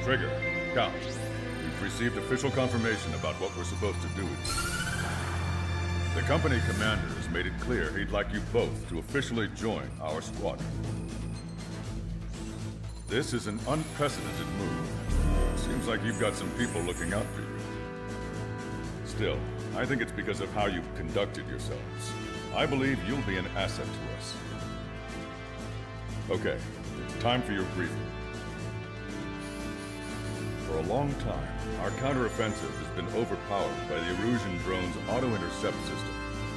Trigger, Count, we've received official confirmation about what we're supposed to do with you. The company commander has made it clear he'd like you both to officially join our squadron. This is an unprecedented move. Seems like you've got some people looking out for you. Still, I think it's because of how you've conducted yourselves. I believe you'll be an asset to us. Okay, time for your briefing. For a long time, our counteroffensive has been overpowered by the Erusian drone's auto-intercept system.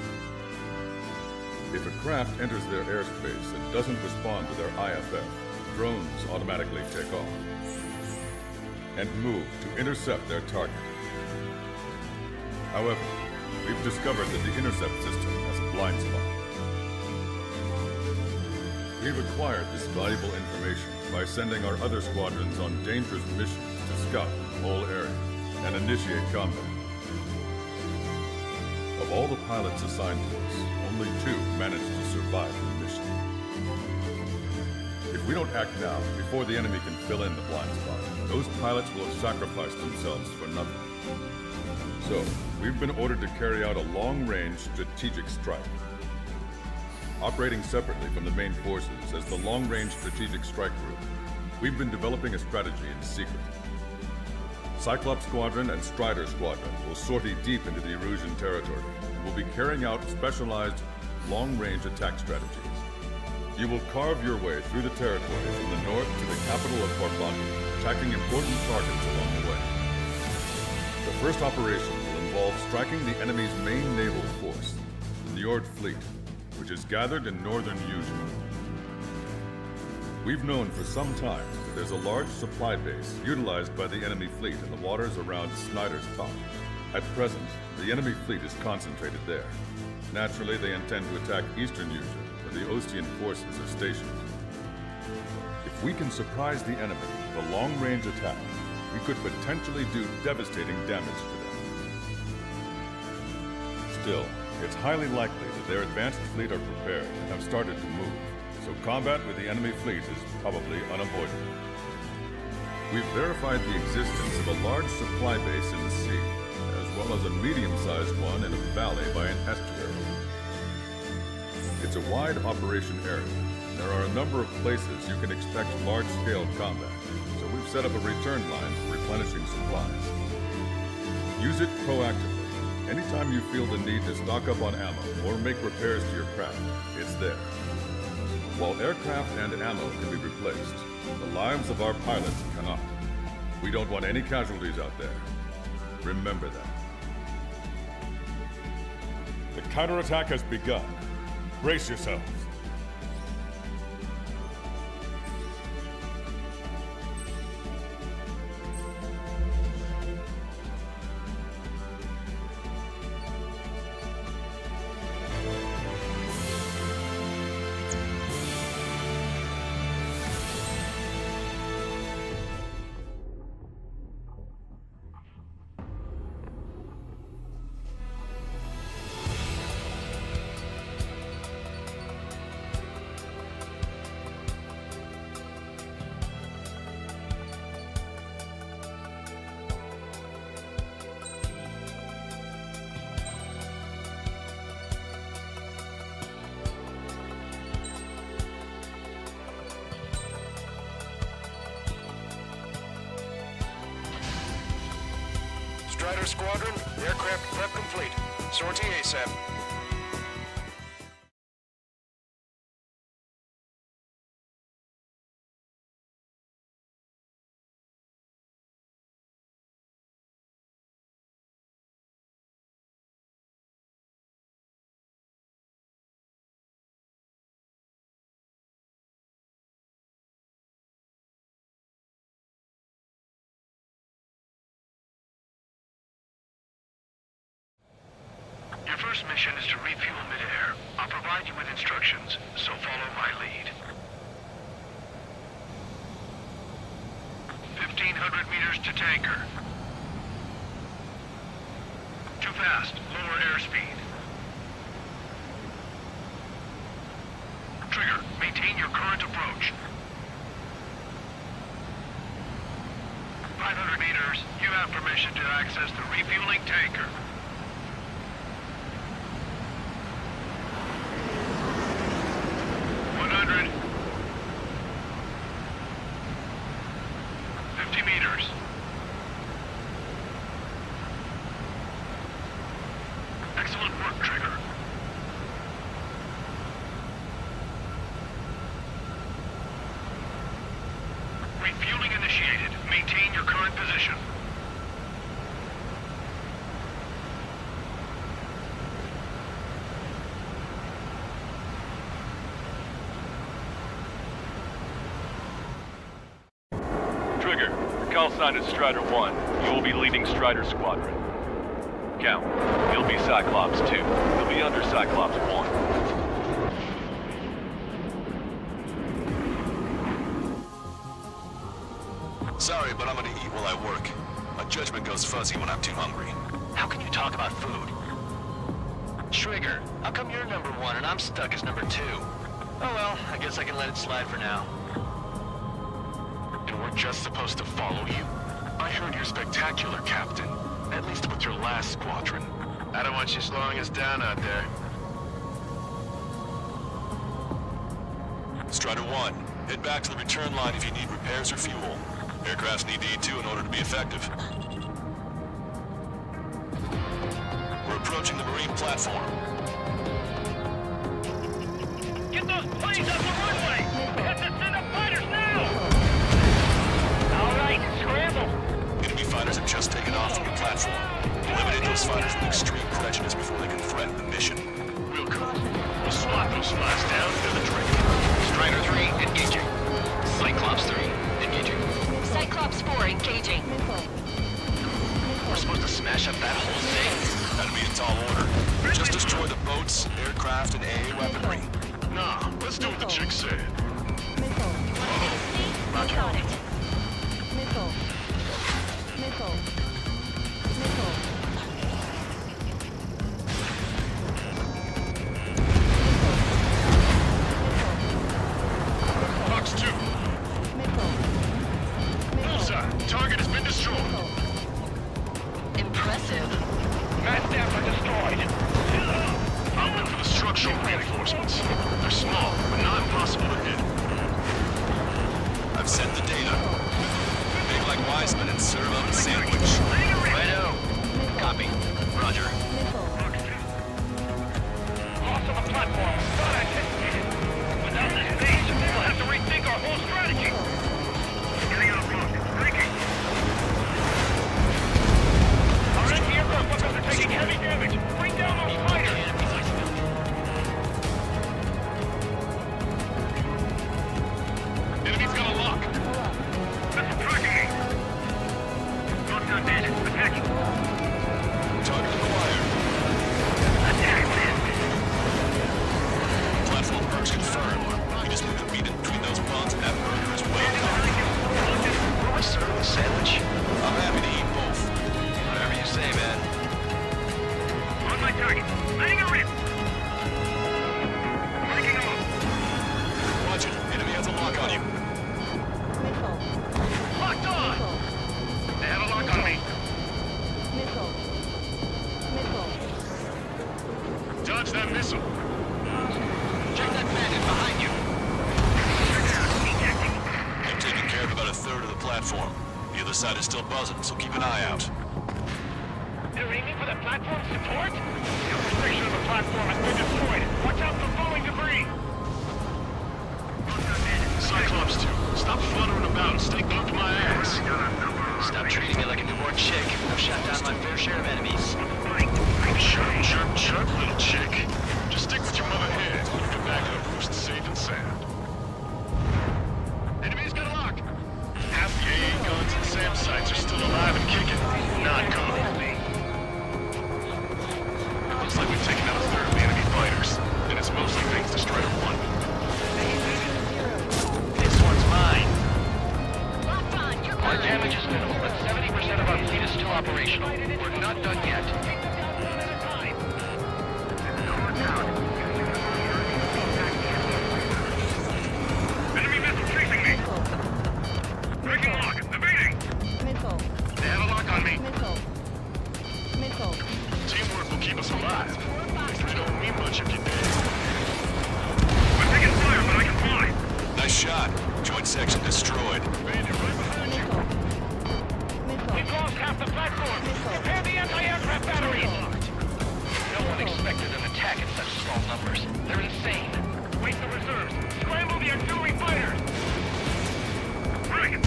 If a craft enters their airspace and doesn't respond to their IFF, drones automatically take off and move to intercept their target. However, we've discovered that the intercept system has a blind spot. We've acquired this valuable information by sending our other squadrons on dangerous missions to scout the whole area and initiate combat. Of all the pilots assigned to us, only 2 managed to survive the mission. If we don't act now, before the enemy can fill in the blind spot, those pilots will have sacrificed themselves for nothing. So, we've been ordered to carry out a long-range strategic strike. Operating separately from the main forces as the Long-Range Strategic Strike Group, we've been developing a strategy in secret. Cyclops Squadron and Strider Squadron will sortie deep into the Erusian territory and will be carrying out specialized long-range attack strategies. You will carve your way through the territory from the north to the capital of Barbandi, attacking important targets along the way. The first operation will involve striking the enemy's main naval force, the Njord Fleet, which is gathered in northern Eugene. We've known for some time that there's a large supply base utilized by the enemy fleet in the waters around Snyder's Top. At present, the enemy fleet is concentrated there. Naturally, they intend to attack eastern Eugene, where the Ostian forces are stationed. If we can surprise the enemy with a long-range attack, we could potentially do devastating damage to them. Still, it's highly likely that their advanced fleet are prepared and have started to move, so combat with the enemy fleet is probably unavoidable. We've verified the existence of a large supply base in the sea, as well as a medium-sized one in a valley by an estuary. It's a wide operation area, and there are a number of places you can expect large-scale combat, so we've set up a return line for replenishing supplies. Use it proactively. Anytime you feel the need to stock up on ammo or make repairs to your craft, it's there. While aircraft and ammo can be replaced, the lives of our pilots cannot. We don't want any casualties out there. Remember that. The counterattack has begun. Brace yourselves. Strider Squadron, aircraft prep complete. Sortie ASAP. Your first mission is to refuel midair. I'll provide you with instructions, so follow my lead. 1,500 meters to tanker. Too fast. Lower airspeed. Trigger, maintain your current approach. You have permission to access the refueling tanker. Excellent work, Trigger. Refueling initiated. Maintain your current position. Trigger, your call sign is Strider 1. You will be leading Strider Squadron. Count. You'll be Cyclops 2. You'll be under Cyclops 1. Sorry, but I'm gonna eat while I work. My judgment goes fuzzy when I'm too hungry. How can you talk about food? Trigger, how come you're number 1 and I'm stuck as number 2? Oh well, I guess I can let it slide for now. And we're just supposed to follow you? I heard you're spectacular, Captain. At least with your last squadron. I don't want you slowing us down out there. Strider 1, head back to the return line if you need repairs or fuel. Aircrafts need E2 in order to be effective. We're approaching the marine platform. Get those planes off the runway! We have to send up fighters now! All right, scramble! Enemy fighters have just taken off from the platform. Eliminate those fighters with extreme prejudice before they can threaten the mission. Real cool. We'll swap those flies down to the drink. Strider 3, engaging. Cyclops 3, engaging. Cyclops 4 engaging. We're supposed to smash up that whole thing? That'd be a tall order. Just destroy the boats, aircraft, and AA weaponry. Nah, let's do what the chick said. Roger. Got it. Missile. Missile. Missile. Fox 2. Bullseye. Target has been destroyed. Impressive. Mass staff are destroyed. I'll look for the structural reinforcements. They're small, but not impossible to hit. I've sent the data. Make like Wiseman and serve up a sandwich. Righto. Copy. Roger. Loss of a platform was not anticipated. Without this base, we'll have to rethink our whole strategy. Getting out of block. Breaking. Our anti-aircraft weapons are taking heavy damage. Bring down those fighters. Enemy's got a lock. Missile tracking me. Lockdown bandit. Attacking. Target acquired. Attack missed. Platform perks confirmed. You just moved a beat in between those bonds and that burger is well done. Will I serve the sandwich? I'm happy to eat both. Whatever you say, man. On my target. Letting a rip. Breaking them up. Watch it. Enemy has a lock on you. Locked on. They have a lock on me. Dodge that missile. Check that bandit behind you. I'm taking care of about a third of the platform. The other side is still buzzing, so keep an eye out. They're aiming for the platform support? The upper section of the platform has been destroyed. Watch out for falling debris. Cyclops 2, stop fluttering about and stay glued to my ass. Stop treating me like a newborn chick. I've shot down my fair share of enemies. Chirp, little chick. Just stick with your mother head. We'll get back to the roost safe and sound. Enemy's got a lock. Half the AA guns and SAM sites are still alive and kicking. Not good. Looks like we've taken out a third of the enemy fighters. And it's mostly Deployed section destroyed. Bandit right behind you. Missile. We've lost half the platform. Repair the anti-aircraft batteries. No one expected an attack in such small numbers. They're insane. Wait the reserves. Scramble the artillery fighters. Right.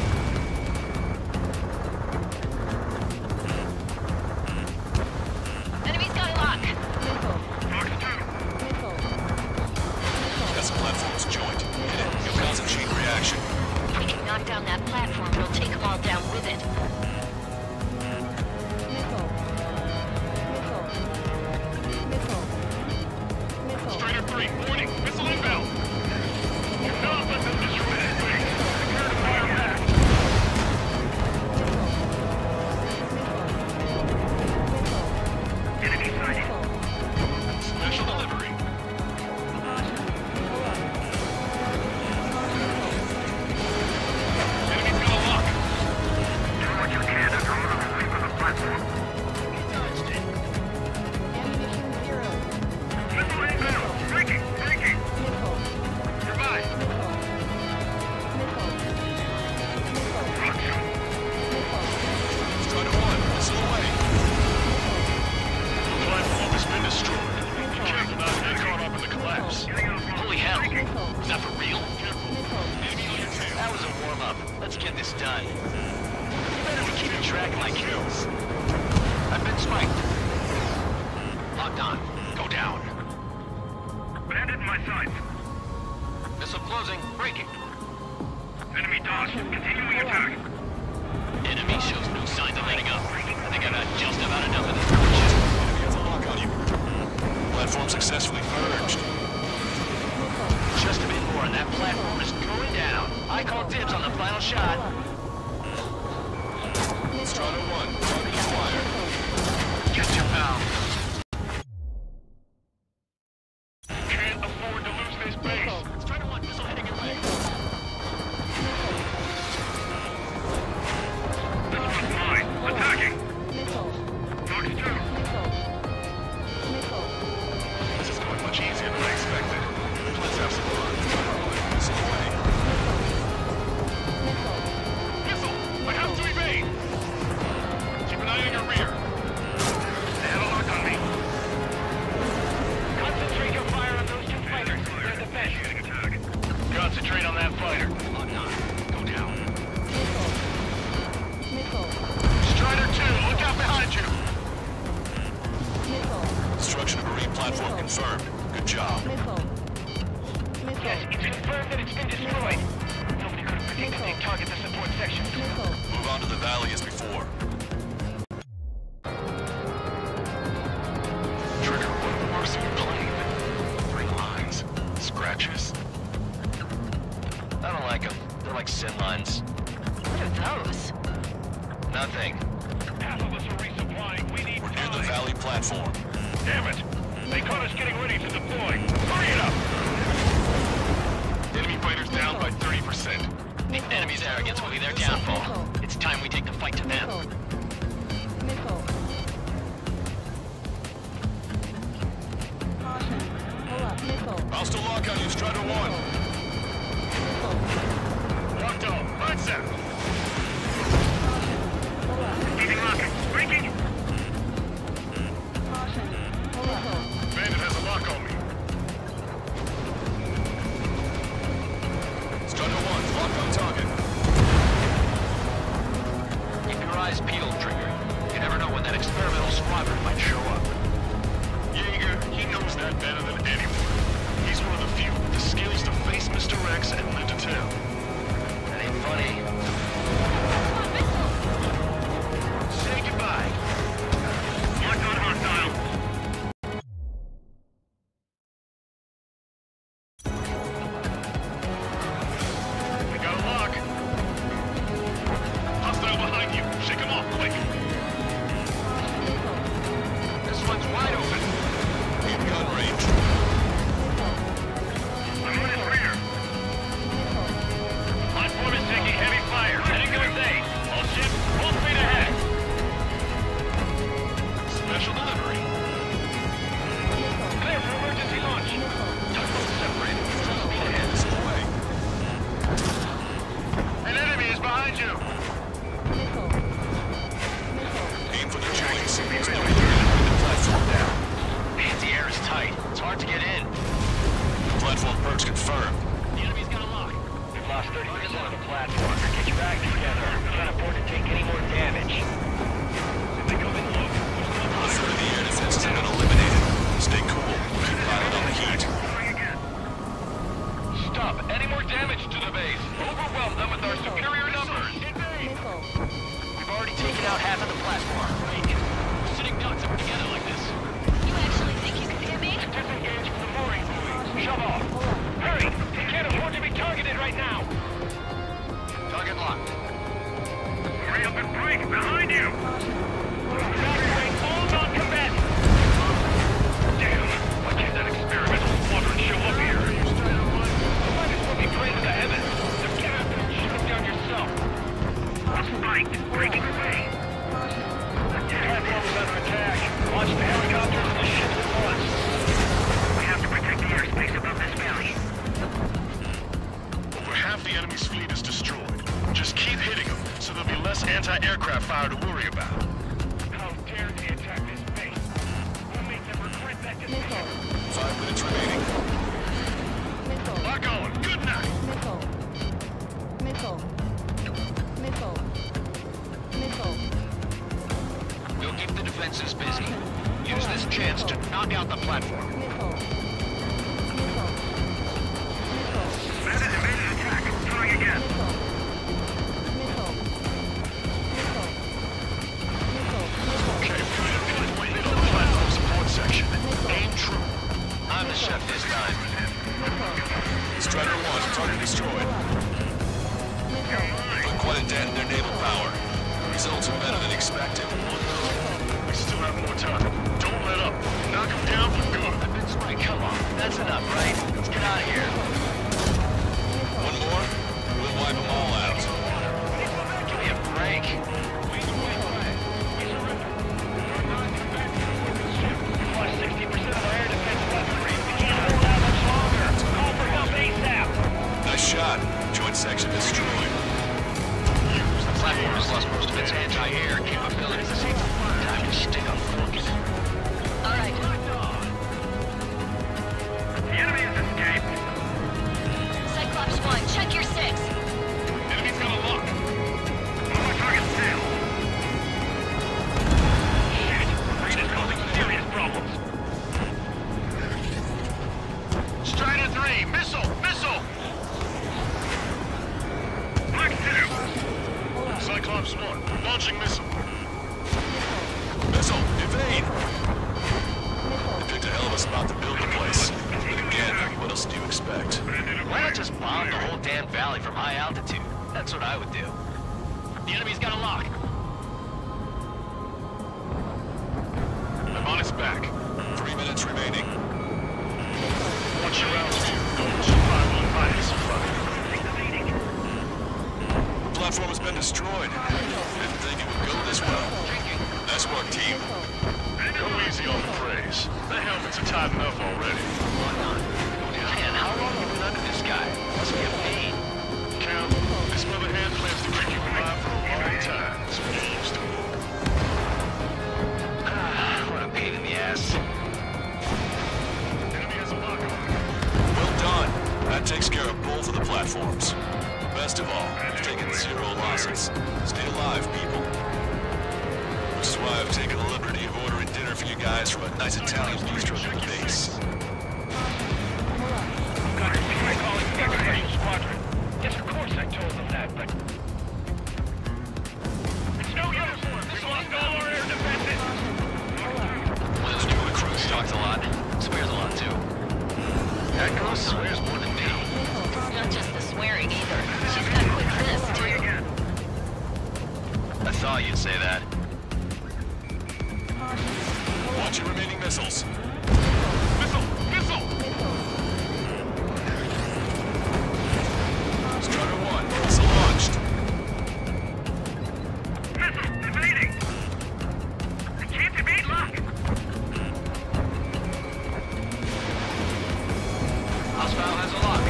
Enemy's got a lock. Missile. Fox 2. Missile. That's the platform's joint. Hit it. You'll cause a chain reaction. If we can knock down that platform, we'll take them all down with it. Missile. Missile. Missile. Missile. Strider 3, warning. Missile inbound. Do not let them destroy that base. Prepare to fire back. Enemy sighted. Special delivery. Enemy's got a lock. Do what you can to draw them away from the platform. Ammunition 0. Missile inbound. Breaking. Breaking. Missile. Survive. Missile. Missile. Missile. Rock shot. Missile. Strider 1, missile away. The platform has been destroyed. Careful not to get caught up in the collapse. Holy hell! Is that for real? Missile. That was a warm-up. Let's get this done. You better be keeping track of my kills. I've been spiked. Locked on. Go down. Bandit in my sights. Missile closing. Breaking. Enemy dodge. Continuing attack. Enemy shows no signs of letting up. I think I've had just about enough of this bullshit. Enemy has a lock on you. Platform successfully purged. Just a bit more and that platform is going down. I call dibs on the final shot. Strider 1, target acquired. Get your pal. Can't afford to lose this base. Strider 1, missile heading your way. This one's mine. Attacking. Missile. Fox 2. Missile. Missile. This is going much easier than I expected. Let's have some fun. Missile away. Missile. Missile. I have to evade. Keep an eye on your rear. They have a lock on me. Concentrate your fire on those two fighters. They're the best. Attack. Concentrate on that fighter. Locked on. Go down. Missile. Missile. Strider 2, look out behind you. Missile. Destruction of marine platform confirmed. Good job. Missile. Missile. Yes, it's confirmed that it's been destroyed. Nobody could have predicted they'd target the support section. Missile. Move on to the valley as before. Trigger, what marks your plane? Three lines. Scratches. I don't like them. They're like sin lines. What are those? Nothing. Half of us are resupplying. We need We're near the time. valley platform. Damn it! They caught us getting ready to deploy. Hurry it up! Enemy fighters down by 30%. The enemy's arrogance will be their downfall. It's time we take the fight to them. Missile. Missile. Caution. Pull up. Missile. Hostile lock on you, Strider 1. Missile. Locked on. Right set. Pull up. Keeping rocket. Breaking. Caution. Pull up. Bandit has a lock on me. Strider 1, lock on target. Keep your eyes peeled, Trigger. You never know when that experimental squadron might show up. Jaeger, he knows that better than anyone. He's one of the few with the Platform purge confirmed. The enemy's got a lock. We've lost 30 missiles on the platform. Get your back together. Can't afford to take any more damage. If they come in low, A third of the air defenses have been eliminated. Stay cool. Keep piling on the heat. stop any more damage to the base. Overwhelm them with our superior numbers. We've already taken out half of the platform. We're sitting ducks if we're together like this. You actually think you can hear me? Disengage from the mooring buoy. Shove off. Hurry! You can't afford to be targeted right now. Target locked. Hurry up and break! Behind you! Evacuate all non-combatants! Damn! Why can't that experimental squadron show up here? Might as well be praying to the heavens. Now get up and shoot them down yourself. Spiked! Breaking away! The platform is under attack. Launch the helicopters and the ships at once. We have to protect the airspace above this valley. Over half the enemy's fleet is destroyed. Just keep hitting them, so there'll be less anti-aircraft fire to worry about. How dare they attack this base? We'll make them regret that decision. 5 minutes remaining. Lock on. Good night. We'll keep the defenses busy. Use this chance to knock out the platform. Bandit evaded attack. Trying again. Okay, we're in on the platform support section. Aim true. I'm the chef this time. Strider 1, target destroyed. Put quite a dent in their naval power. Results are better than expected. We still have more time. Don't let up. Knock them down for good. That's right, come on. That's enough, right? Let's get out of here. One more, we'll wipe them all out. Give me a break. We've lost 60% of our air defense weaponry. We can't hold out much longer. Call for help ASAP. Nice shot. Joint section destroyed. The platform has lost most of its anti-air capabilities. Time to stick a fork in it. All right. The enemy has escaped. Cyclops 1, check your 6. Enemy's got a lock. One more target down. Shit. Rain is causing serious problems. Strider 3, missile! Missile! Mark 2. Cyclops 1, launching missile. Missile, evade! They picked a hell of a spot to build the place. But again, what else do you expect? Why not just bomb the whole damn valley from high altitude? That's what I would do. The enemy's got a lock. I'm on its back. 3 minutes remaining. Watch your altitude. Don't survive on my missile fire. The platform has been destroyed. Didn't think it would go this well. Nice work, team. Go easy on the praise. The helmets are tight enough already. Man, how long have you been under this guy? Must be a pain. Count, this mother hand plans to keep you alive for a long time. That's what it used to. What a pain in the ass. Enemy has a lock on. Well done. That takes care of both of the platforms. Best of all, we've taken 0 losses. Stay alive, people. Which is why I've taken the liberty of ordering dinner for you guys from a nice Italian bistro at the base. Got your calling Special Squadron. Yes, of course I told them that, but... It's no use! We've lost all our air defenses! One of the newer crews talks a lot. Swears a lot, too. That girl swears more than me. Not just the swearing either. She's got quick wrists, too. I thought you'd say that. Watch your remaining missiles. Missile! Missile! Strider 1, missile launched. Missile! Evading! I can't evade lock! Hostile has a lock.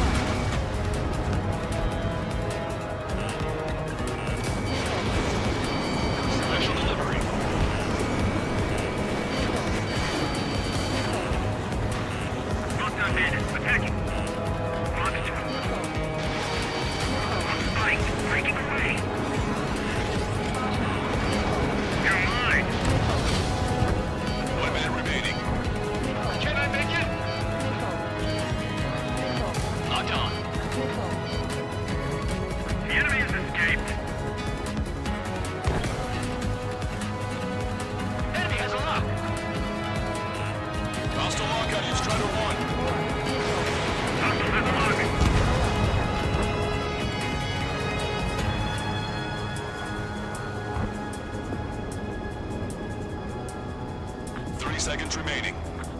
Special delivery. Lockdown bandits, attacking! 30 seconds remaining.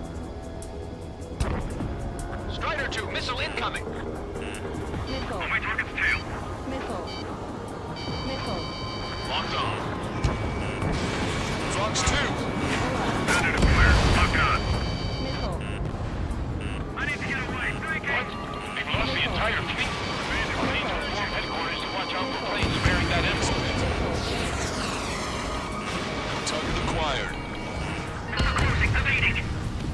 Strider 2, missile incoming. On my target's tail. Locked on. Fox 2. Bandit is clear. Locked on. I need to get away. What? We've lost the entire fleet. We need to inform headquarters to watch out for planes bearing that info. Target acquired. Closing. Evading.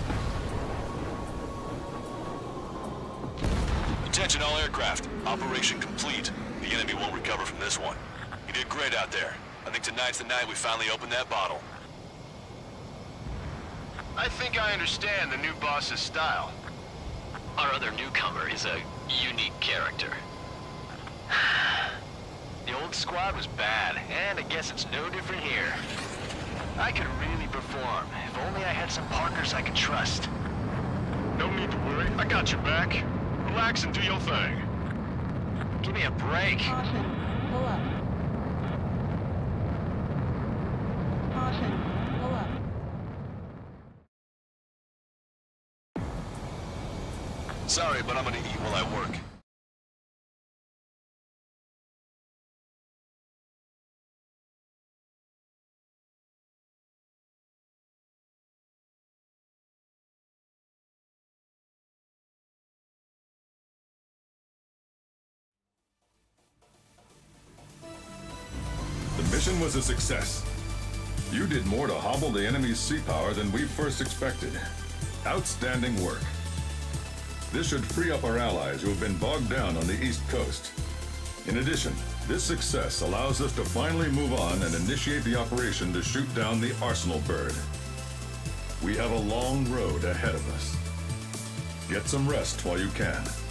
Attention all aircraft. Operation complete. The enemy won't recover from this one. You did great out there. I think tonight's the night we finally open that bottle. I think I understand the new boss's style. Our other newcomer is a unique character. The old squad was bad, and I guess it's no different here. I could really perform, if only I had some partners I could trust. No need to worry. I got your back. Relax and do your thing. Give me a break. Caution. Pull up. Caution. Pull up. Sorry, but I'm gonna eat while I work. The mission was a success. You did more to hobble the enemy's sea power than we first expected. Outstanding work. This should free up our allies who have been bogged down on the East Coast. In addition, this success allows us to finally move on and initiate the operation to shoot down the Arsenal bird. We have a long road ahead of us. Get some rest while you can.